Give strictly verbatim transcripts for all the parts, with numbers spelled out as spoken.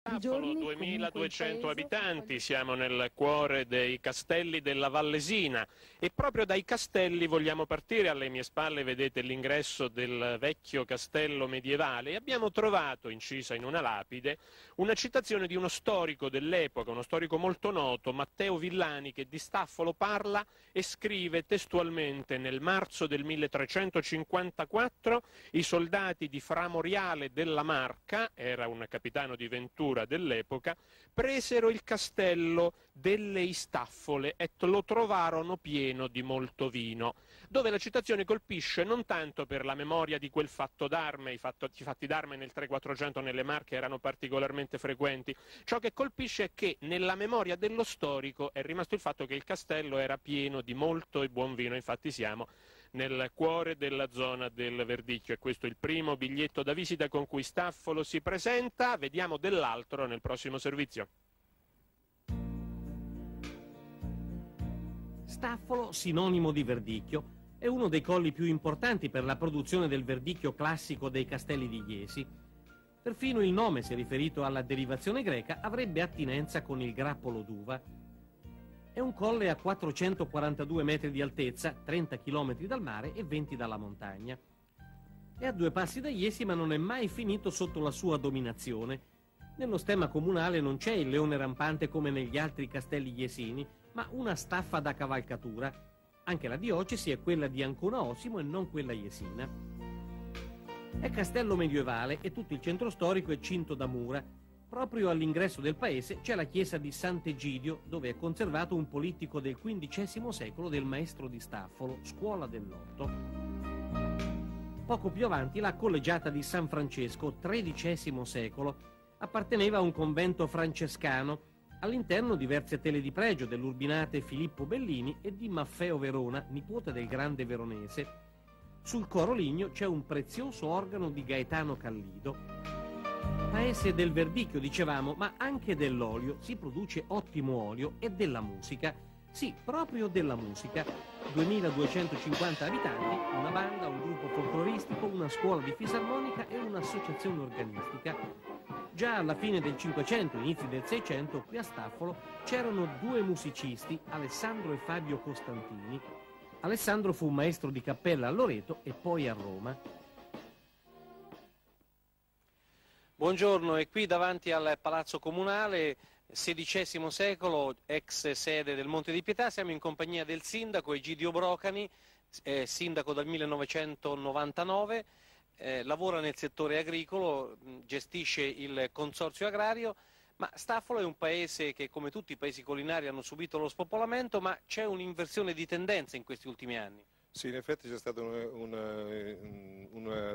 Staffolo, duemiladuecento abitanti, siamo nel cuore dei castelli della Vallesina e proprio dai castelli vogliamo partire. Alle mie spalle vedete l'ingresso del vecchio castello medievale e abbiamo trovato incisa in una lapide una citazione di uno storico dell'epoca, uno storico molto noto, Matteo Villani, che di Staffolo parla e scrive testualmente: nel marzo del milletrecentocinquantaquattro i soldati di Fra Moriale della Marca, era un capitano di Ventura dell'epoca, presero il castello delle Istaffole et lo trovarono pieno di molto vino, dove la citazione colpisce non tanto per la memoria di quel fatto d'arme, i, fatto, i fatti d'arme nel trecento-quattrocento nelle Marche erano particolarmente frequenti, ciò che colpisce è che nella memoria dello storico è rimasto il fatto che il castello era pieno di molto e buon vino. Infatti siamo nel cuore della zona del Verdicchio e questo è il primo biglietto da visita con cui Staffolo si presenta. Vediamo dell'altro nel prossimo servizio. Staffolo, sinonimo di Verdicchio, è uno dei colli più importanti per la produzione del verdicchio classico dei castelli di Iesi. Perfino il nome, se riferito alla derivazione greca, avrebbe attinenza con il grappolo d'uva. È un colle a quattrocentoquarantadue metri di altezza, trenta chilometri dal mare e venti dalla montagna. È a due passi da Iesi, ma non è mai finito sotto la sua dominazione. Nello stemma comunale non c'è il leone rampante come negli altri castelli iesini, ma una staffa da cavalcatura. Anche la diocesi è quella di Ancona Osimo e non quella iesina. È castello medievale e tutto il centro storico è cinto da mura. Proprio all'ingresso del paese c'è la chiesa di Sant'Egidio, dove è conservato un politico del quindicesimo secolo del maestro di Staffolo, scuola dell'Otto. Poco più avanti la collegiata di San Francesco, tredicesimo secolo, apparteneva a un convento francescano. All'interno diverse tele di pregio dell'urbinate Filippo Bellini e di Maffeo Verona, nipote del grande veronese. Sul coro ligneo c'è un prezioso organo di Gaetano Callido. Paese del verdicchio, dicevamo, ma anche dell'olio. Si produce ottimo olio e della musica. Sì, proprio della musica. duemiladuecentocinquanta abitanti, una banda, un gruppo folcloristico, una scuola di fisarmonica e un'associazione organistica. Già alla fine del Cinquecento, inizi del Seicento, qui a Staffolo c'erano due musicisti, Alessandro e Fabio Costantini. Alessandro fu maestro di cappella a Loreto e poi a Roma. Buongiorno, è qui davanti al Palazzo Comunale, sedicesimo secolo, ex sede del Monte di Pietà. Siamo in compagnia del sindaco Egidio Brocani, eh, sindaco dal millenovecentonovantanove, eh, lavora nel settore agricolo, gestisce il consorzio agrario, ma Staffolo è un paese che, come tutti i paesi collinari, hanno subito lo spopolamento, ma c'è un'inversione di tendenza in questi ultimi anni. Sì, in effetti c'è stata una, una, una,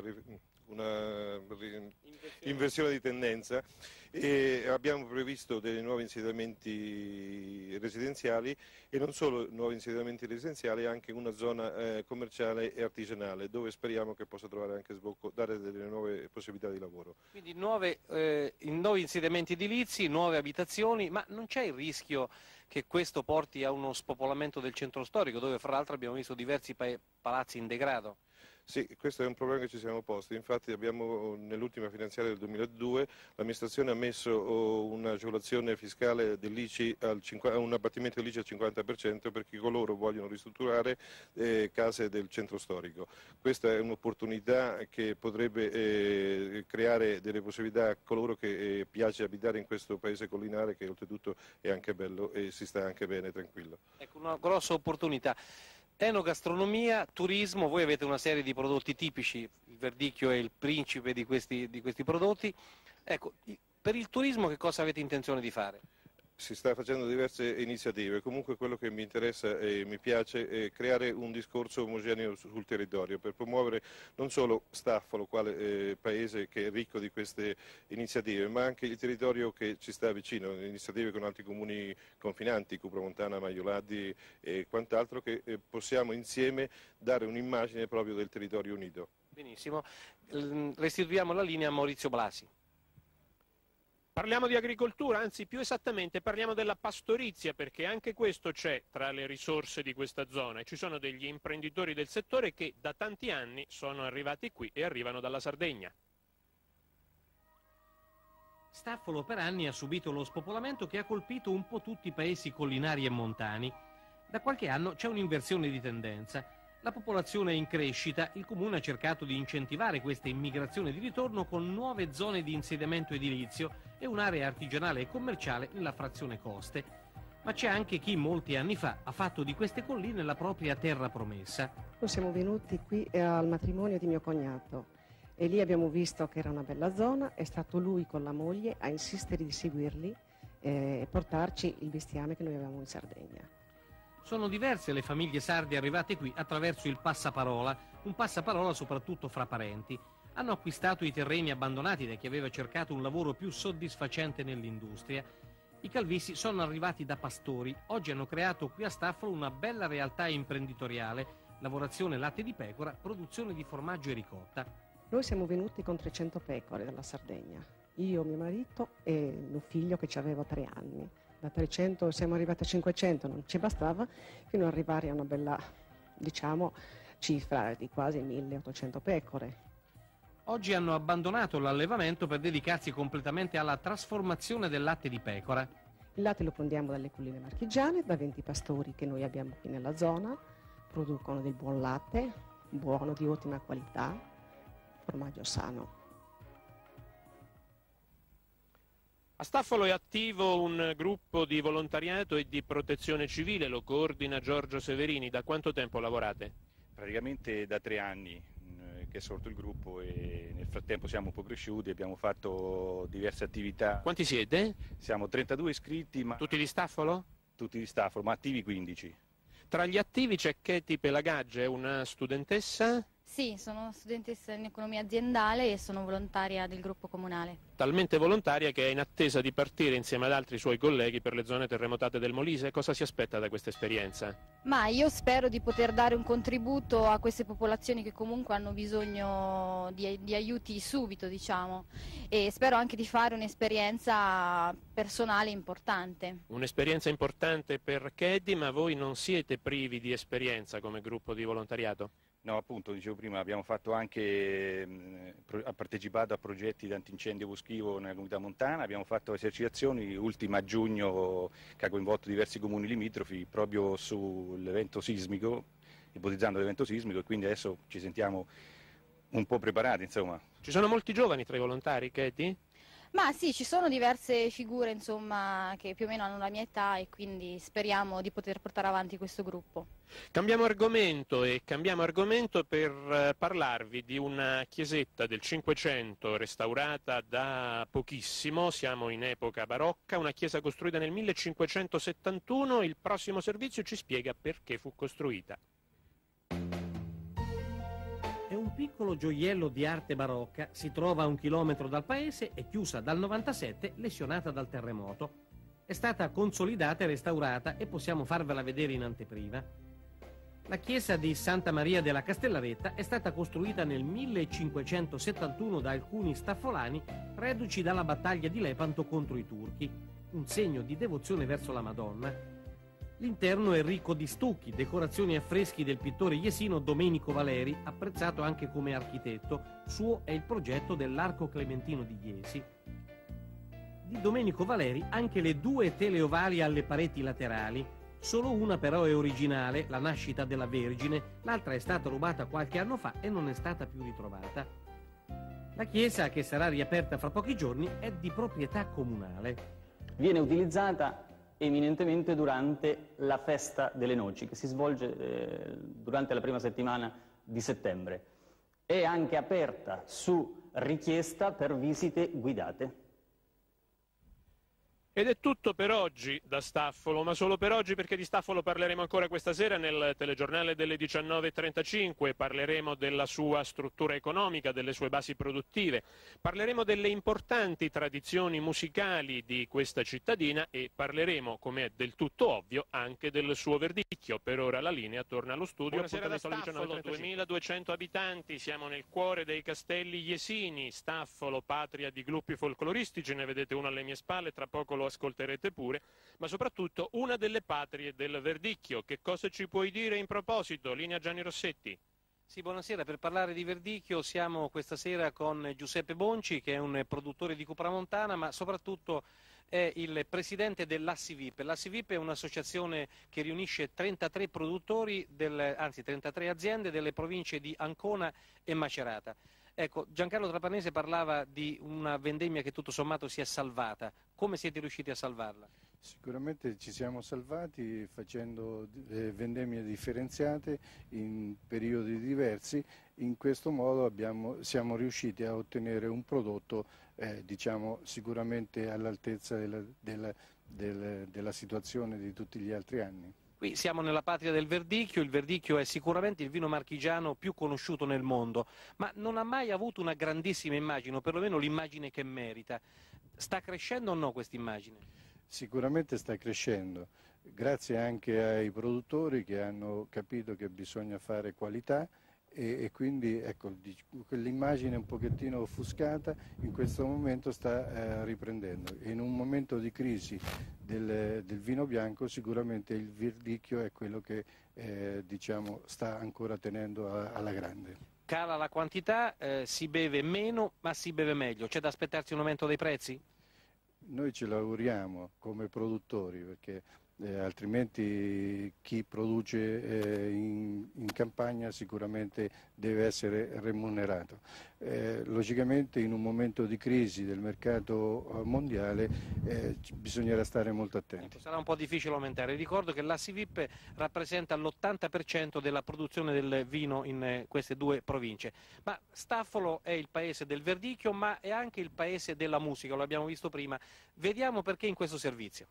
una inversione di tendenza e abbiamo previsto dei nuovi insediamenti residenziali e non solo nuovi insediamenti residenziali, anche una zona eh, commerciale e artigianale dove speriamo che possa trovare anche sbocco, dare delle nuove possibilità di lavoro. Quindi nuove, eh, nuovi insediamenti edilizi, nuove abitazioni, ma non c'è il rischio che questo porti a uno spopolamento del centro storico, dove fra l'altro abbiamo visto diversi pa palazzi in degrado? Sì, questo è un problema che ci siamo posti. Infatti abbiamo nell'ultima finanziaria del duemiladue l'amministrazione ha messo un'agevolazione fiscale dell'I C I al un abbattimento dell'I C I al cinquanta per cento per chi coloro vogliono ristrutturare eh, case del centro storico. Questa è un'opportunità che potrebbe eh, creare delle possibilità a coloro che eh, piace abitare in questo paese collinare, che oltretutto è anche bello e si sta anche bene, tranquillo. Ecco, una grossa opportunità. Enogastronomia, turismo, voi avete una serie di prodotti tipici, il verdicchio è il principe di questi, di questi prodotti. Ecco, per il turismo che cosa avete intenzione di fare? Si sta facendo diverse iniziative, comunque quello che mi interessa e mi piace è creare un discorso omogeneo sul territorio per promuovere non solo Staffolo, quale eh, paese che è ricco di queste iniziative, ma anche il territorio che ci sta vicino, iniziative con altri comuni confinanti, Cupro Montana, Maioladi e quant'altro, che eh, possiamo insieme dare un'immagine proprio del territorio unito. Benissimo, restituiamo la linea a Maurizio Blasi. Parliamo di agricoltura, anzi più esattamente parliamo della pastorizia, perché anche questo c'è tra le risorse di questa zona. Ci sono degli imprenditori del settore che da tanti anni sono arrivati qui e arrivano dalla Sardegna. Staffolo per anni ha subito lo spopolamento che ha colpito un po' tutti i paesi collinari e montani. Da qualche anno c'è un'inversione di tendenza. La popolazione è in crescita, il comune ha cercato di incentivare questa immigrazione di ritorno con nuove zone di insediamento edilizio e un'area artigianale e commerciale nella frazione Coste. Ma c'è anche chi molti anni fa ha fatto di queste colline la propria terra promessa. Noi siamo venuti qui al matrimonio di mio cognato e lì abbiamo visto che era una bella zona, è stato lui con la moglie a insistere di seguirli eh, e portarci il bestiame che noi avevamo in Sardegna. Sono diverse le famiglie sarde arrivate qui attraverso il passaparola, un passaparola soprattutto fra parenti. Hanno acquistato i terreni abbandonati da chi aveva cercato un lavoro più soddisfacente nell'industria. I Calvissi sono arrivati da pastori, oggi hanno creato qui a Staffolo una bella realtà imprenditoriale, lavorazione latte di pecora, produzione di formaggio e ricotta. Noi siamo venuti con trecento pecore dalla Sardegna, io, mio marito e mio figlio che aveva tre anni. Da trecento siamo arrivati a cinquecento, non ci bastava, fino ad arrivare a una bella, diciamo, cifra di quasi milleottocento pecore. Oggi hanno abbandonato l'allevamento per dedicarsi completamente alla trasformazione del latte di pecora. Il latte lo prendiamo dalle colline marchigiane, da venti pastori che noi abbiamo qui nella zona, producono del buon latte, buono, di ottima qualità, formaggio sano. A Staffolo è attivo un gruppo di volontariato e di protezione civile, lo coordina Giorgio Severini. Da quanto tempo lavorate? Praticamente da tre anni eh, che è sorto il gruppo e nel frattempo siamo un po' cresciuti, abbiamo fatto diverse attività. Quanti siete? Siamo trentadue iscritti, ma Tutti di Staffolo? tutti di Staffolo, ma attivi quindici. Tra gli attivi c'è Katie Pelagaggia, è una studentessa? Sì, sono studentessa in economia aziendale e sono volontaria del gruppo comunale. Talmente volontaria che è in attesa di partire insieme ad altri suoi colleghi per le zone terremotate del Molise. Cosa si aspetta da questa esperienza? Ma io spero di poter dare un contributo a queste popolazioni che comunque hanno bisogno di, di aiuti subito, diciamo, e spero anche di fare un'esperienza personale importante. Un'esperienza importante per Katie, ma voi non siete privi di esperienza come gruppo di volontariato? No, appunto, dicevo prima, abbiamo fatto anche, mh, ha partecipato a progetti di antincendio boschivo nella comunità montana, abbiamo fatto esercitazioni, ultima a giugno, che ha coinvolto diversi comuni limitrofi proprio sull'evento sismico, ipotizzando l'evento sismico, e quindi adesso ci sentiamo un po' preparati, insomma. Ci sono molti giovani tra i volontari, Katie? Ma sì, ci sono diverse figure, insomma, che più o meno hanno la mia età e quindi speriamo di poter portare avanti questo gruppo. Cambiamo argomento e cambiamo argomento per parlarvi di una chiesetta del Cinquecento restaurata da pochissimo, siamo in epoca barocca, una chiesa costruita nel millecinquecentosettantuno, il prossimo servizio ci spiega perché fu costruita. È un piccolo gioiello di arte barocca, si trova a un chilometro dal paese e chiusa dal novantasette, lesionata dal terremoto. È stata consolidata e restaurata e possiamo farvela vedere in anteprima. La chiesa di Santa Maria della Castellaretta è stata costruita nel millecinquecentosettantuno da alcuni staffolani reduci dalla battaglia di Lepanto contro i turchi, un segno di devozione verso la Madonna. L'interno è ricco di stucchi, decorazioni e affreschi del pittore jesino Domenico Valeri, apprezzato anche come architetto. Suo è il progetto dell'Arco Clementino di Iesi. Di Domenico Valeri anche le due tele ovali alle pareti laterali. Solo una però è originale, la nascita della Vergine, l'altra è stata rubata qualche anno fa e non è stata più ritrovata. La chiesa, che sarà riaperta fra pochi giorni, è di proprietà comunale. Viene utilizzata eminentemente durante la festa delle noci, che si svolge eh, durante la prima settimana di settembre. È anche aperta su richiesta per visite guidate. Ed è tutto per oggi da Staffolo, ma solo per oggi, perché di Staffolo parleremo ancora questa sera nel telegiornale delle diciannove e trentacinque, parleremo della sua struttura economica, delle sue basi produttive, parleremo delle importanti tradizioni musicali di questa cittadina e parleremo, come è del tutto ovvio, anche del suo verdicchio. Per ora la linea torna allo studio. Buonasera da Staffolo, duemiladuecento abitanti, siamo nel cuore dei castelli jesini, Staffolo, patria di gruppi folcloristici, ne vedete uno alle mie spalle, tra poco lo ascolterete pure, ma soprattutto una delle patrie del verdicchio. Che cosa ci puoi dire in proposito? Linea Gianni Rossetti. Sì, buonasera. Per parlare di verdicchio siamo questa sera con Giuseppe Bonci, che è un produttore di Cupramontana, ma soprattutto è il presidente dell'Assivip. L'Assivip è un'associazione che riunisce trentatré produttori, del, anzi trentatré aziende delle province di Ancona e Macerata. Ecco, Giancarlo Trapanese parlava di una vendemmia che tutto sommato si è salvata. Come siete riusciti a salvarla? Sicuramente ci siamo salvati facendo eh, vendemmie differenziate in periodi diversi. In questo modo abbiamo, siamo riusciti a ottenere un prodotto eh, diciamo, sicuramente all'altezza della, della, della, della situazione di tutti gli altri anni. Qui siamo nella patria del verdicchio, il verdicchio è sicuramente il vino marchigiano più conosciuto nel mondo, ma non ha mai avuto una grandissima immagine, o perlomeno l'immagine che merita. Sta crescendo o no questa immagine? Sicuramente sta crescendo, grazie anche ai produttori che hanno capito che bisogna fare qualità e, e quindi ecco, quell'immagine un pochettino offuscata in questo momento sta eh, riprendendo. In un momento di crisi del, del vino bianco sicuramente il verdicchio è quello che eh, diciamo, sta ancora tenendo a, alla grande. Cala la quantità, eh, si beve meno ma si beve meglio, c'è da aspettarsi un aumento dei prezzi? Noi ce l'auguriamo come produttori perché eh, altrimenti chi produce eh, in, in campagna sicuramente deve essere remunerato. Eh, logicamente in un momento di crisi del mercato mondiale eh, bisognerà stare molto attenti. Ecco, sarà un po' difficile aumentare. Ricordo che l'Assivip rappresenta l'ottanta per cento della produzione del vino in eh, queste due province. Ma Staffolo è il paese del verdicchio, ma è anche il paese della musica, lo abbiamo visto prima. Vediamo perché in questo servizio.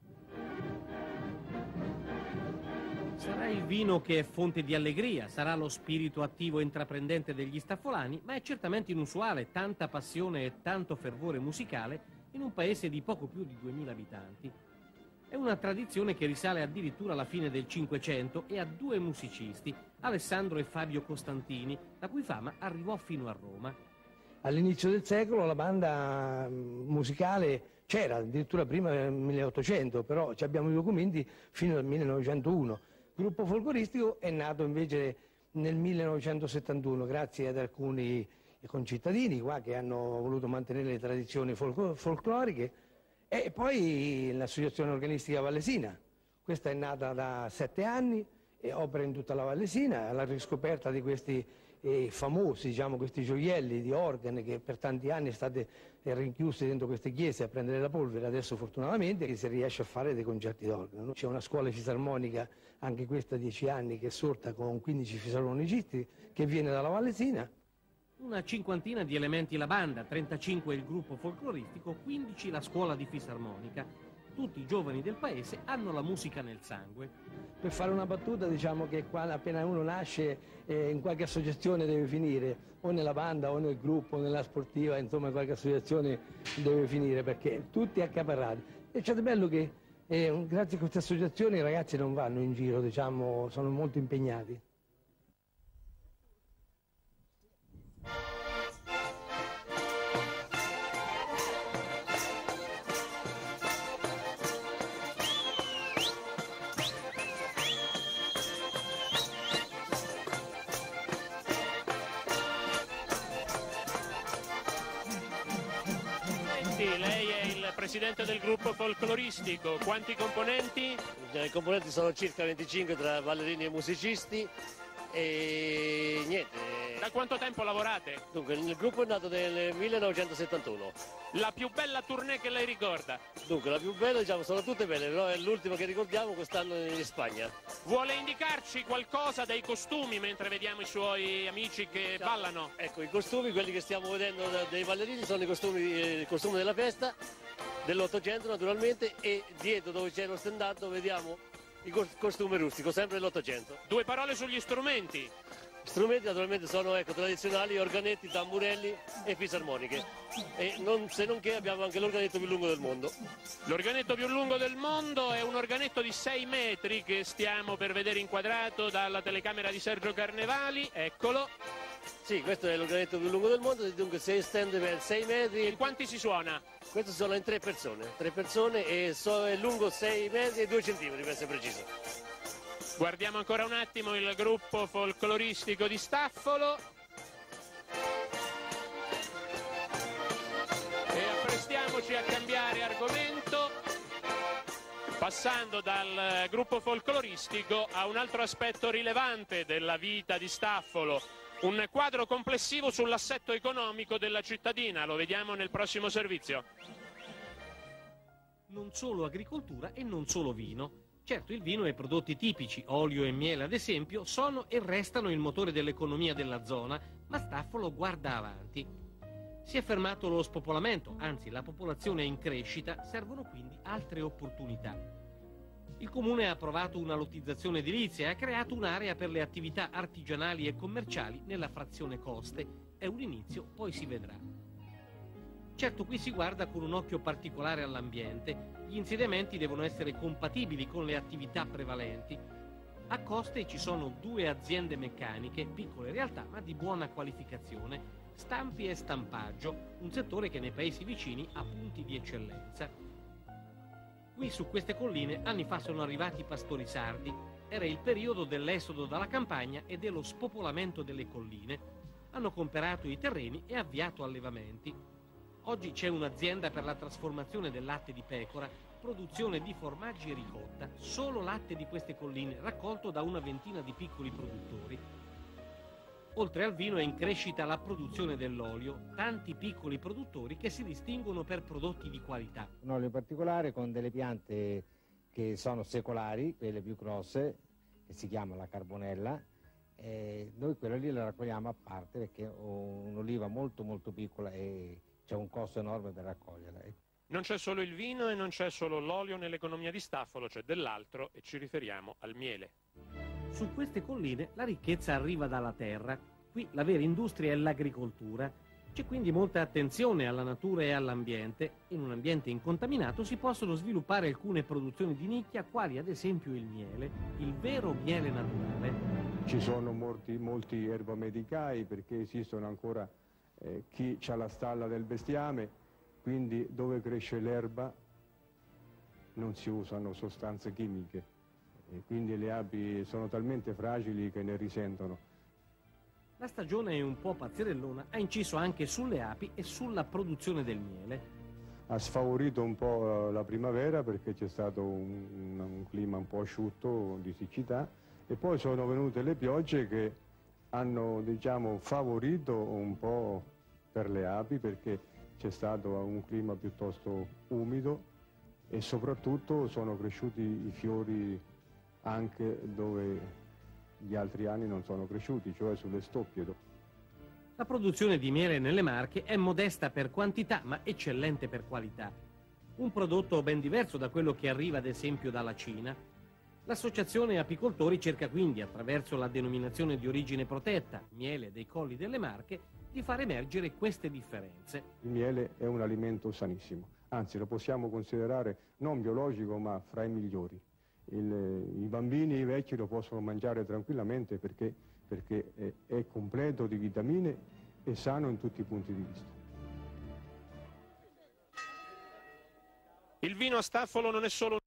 Sarà il vino che è fonte di allegria, sarà lo spirito attivo e intraprendente degli staffolani, ma è certamente inusuale tanta passione e tanto fervore musicale in un paese di poco più di duemila abitanti. È una tradizione che risale addirittura alla fine del Cinquecento e a due musicisti, Alessandro e Fabio Costantini, la cui fama arrivò fino a Roma. All'inizio del secolo la banda musicale c'era, addirittura prima del milleottocento, però abbiamo i documenti fino al millenovecentouno. Il gruppo folcloristico è nato invece nel millenovecentosettantuno grazie ad alcuni concittadini qua che hanno voluto mantenere le tradizioni folcl- folcloriche e poi l'associazione organistica Vallesina. Questa è nata da sette anni e opera in tutta la Vallesina alla riscoperta di questi eh, famosi, diciamo, questi gioielli di organe che per tanti anni state rinchiusi dentro queste chiese a prendere la polvere. Adesso fortunatamente che si riesce a fare dei concerti d'organo. C'è una scuola fisarmonica, anche questa dieci anni, che è sorta con quindici fisarmonicisti, che viene dalla Vallesina. Una cinquantina di elementi la banda, trentacinque il gruppo folcloristico, quindici la scuola di fisarmonica. Tutti i giovani del paese hanno la musica nel sangue. Per fare una battuta diciamo che qua appena uno nasce eh, in qualche associazione deve finire, o nella banda o nel gruppo, o nella sportiva, insomma in qualche associazione deve finire perché tutti accaparrati. E c'è di bello che eh, grazie a queste associazioni i ragazzi non vanno in giro, diciamo, sono molto impegnati. Lei è il presidente del gruppo folcloristico, quanti componenti? I componenti sono circa venticinque tra ballerini e musicisti e niente. Da quanto tempo lavorate? Dunque, il gruppo è nato nel millenovecentosettantuno. La più bella tournée che lei ricorda? Dunque, la più bella, diciamo, sono tutte belle, però è l'ultima che ricordiamo quest'anno in Spagna. Vuole indicarci qualcosa dei costumi mentre vediamo i suoi amici che diciamo, ballano? Ecco, i costumi, quelli che stiamo vedendo dei ballerini, sono i costumi, eh, il costume della festa, dell'Ottocento naturalmente, e dietro dove c'è lo stendardo vediamo il costume rustico, sempre dell'Ottocento. Due parole sugli strumenti. Gli strumenti naturalmente sono ecco, tradizionali, organetti, tamburelli e fisarmoniche. E non, se non che abbiamo anche l'organetto più lungo del mondo. L'organetto più lungo del mondo è un organetto di sei metri che stiamo per vedere inquadrato dalla telecamera di Sergio Carnevali, eccolo. Sì, questo è l'organetto più lungo del mondo, dunque si estende per sei metri. In quanti si suona? Questo suona in tre persone, tre persone e so, è lungo sei metri e due centimetri per essere preciso. Guardiamo ancora un attimo il gruppo folcloristico di Staffolo e apprestiamoci a cambiare argomento, passando dal gruppo folcloristico a un altro aspetto rilevante della vita di Staffolo, un quadro complessivo sull'assetto economico della cittadina. Lo vediamo nel prossimo servizio. Non solo agricoltura e non solo vino. Certo, il vino e i prodotti tipici, olio e miele ad esempio, sono e restano il motore dell'economia della zona, ma Staffolo guarda avanti. Si è fermato lo spopolamento, anzi la popolazione è in crescita, servono quindi altre opportunità. Il Comune ha approvato una lottizzazione edilizia e ha creato un'area per le attività artigianali e commerciali nella frazione Coste. È un inizio, poi si vedrà. Certo, qui si guarda con un occhio particolare all'ambiente. Gli insediamenti devono essere compatibili con le attività prevalenti. A Coste ci sono due aziende meccaniche, piccole realtà ma di buona qualificazione, stampi e stampaggio, un settore che nei paesi vicini ha punti di eccellenza. Qui su queste colline anni fa sono arrivati i pastori sardi. Era il periodo dell'esodo dalla campagna e dello spopolamento delle colline. Hanno comperato i terreni e avviato allevamenti. Oggi c'è un'azienda per la trasformazione del latte di pecora, produzione di formaggi e ricotta, solo latte di queste colline raccolto da una ventina di piccoli produttori. Oltre al vino è in crescita la produzione dell'olio, tanti piccoli produttori che si distinguono per prodotti di qualità. Un olio particolare con delle piante che sono secolari, quelle più grosse, che si chiama la carbonella, e noi quella lì la raccogliamo a parte perché è un'oliva molto molto piccola e c'è un costo enorme per raccoglierla. Non c'è solo il vino e non c'è solo l'olio nell'economia di Staffolo, c'è dell'altro e ci riferiamo al miele. Su queste colline la ricchezza arriva dalla terra. Qui la vera industria è l'agricoltura. C'è quindi molta attenzione alla natura e all'ambiente. In un ambiente incontaminato si possono sviluppare alcune produzioni di nicchia, quali ad esempio il miele, il vero miele naturale. Ci sono molti, molti erbamedicai perché esistono ancora eh, chi ha la stalla del bestiame, quindi dove cresce l'erba non si usano sostanze chimiche e quindi le api sono talmente fragili che ne risentono. La stagione è un po' pazzerellona, ha inciso anche sulle api e sulla produzione del miele. Ha sfavorito un po' la primavera perché c'è stato un, un, un clima un po' asciutto di siccità e poi sono venute le piogge che hanno, diciamo, favorito un po' per le api perché c'è stato un clima piuttosto umido e soprattutto sono cresciuti i fiori anche dove gli altri anni non sono cresciuti, cioè sulle stoppie. La produzione di miele nelle Marche è modesta per quantità ma eccellente per qualità. Un prodotto ben diverso da quello che arriva ad esempio dalla Cina. L'associazione apicoltori cerca quindi, attraverso la denominazione di origine protetta, miele dei Colli delle Marche, di far emergere queste differenze. Il miele è un alimento sanissimo, anzi lo possiamo considerare non biologico ma fra i migliori. Il, I bambini e i vecchi lo possono mangiare tranquillamente perché, perché è, è completo di vitamine e sano in tutti i punti di vista. Il vino a Staffolo non è solo